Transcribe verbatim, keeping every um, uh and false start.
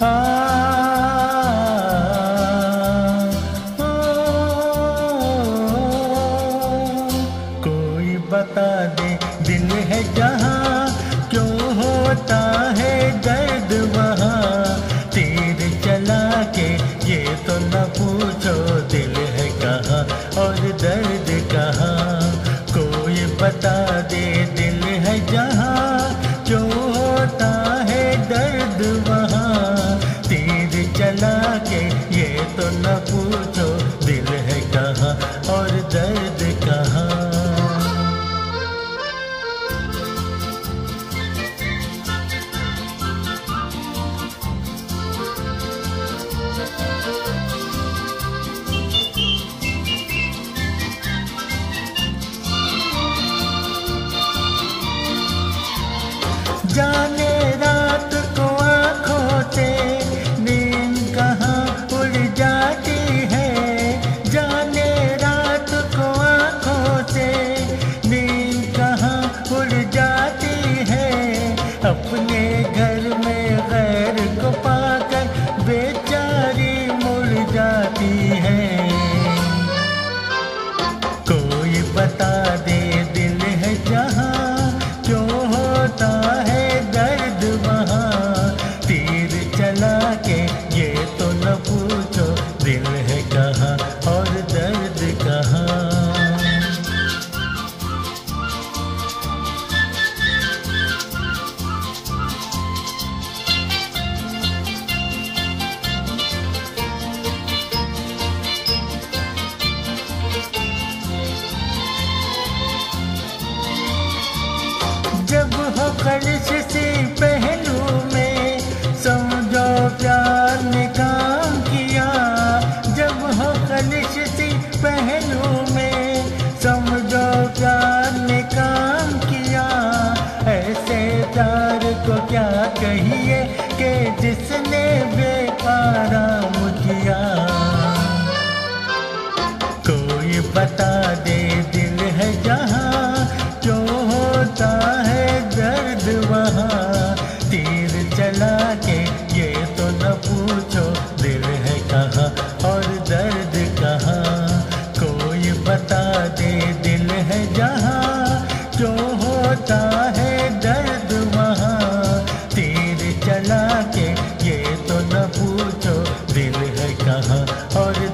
आ, ओ, कोई बता दे दिल है जहाँ क्यों होता है दर्द वहाँ। तीर चला के ये तो न पूछो दिल है कहाँ और दर्द कहाँ। कोई बता दे दिल है जहाँ क्यों होता है दर्द वहाँ। तीर चला के ये तो न पूछो दिल है कहाँ और दर्द कहाँ। जाने रात को आँखों से नींद कहाँ उड़ जाती है। जाने रात को आँखों से नींद कहाँ उड़ जाती है। अपने घर में गैर को पाकर बेचारी मुड़ जाती है। कोई बता दे दिल है जहाँ क्यों होता है दर्द वहाँ। तीर चला के ये तो न पूछो दिल है कहाँ और दर्द कहाँ। जब हो खलिश सी पहलू में समझो प्यार ने काम किया। जब हो खलिश सी पहलू में समझो प्यार ने काम किया। ऐसे प्यार को क्या कहिए कि जिसने बेआराम किया। कोई बता दे दिल है जहाँ क्यों होता है दर्द वहाँ। तीर चला के ये तो न पूछो दिल है कहाँ और दर्द कहाँ। कोई बता दे दिल है जहाँ क्यों होता है दर्द वहाँ। तीर चला के ये तो न पूछो दिल है कहाँ और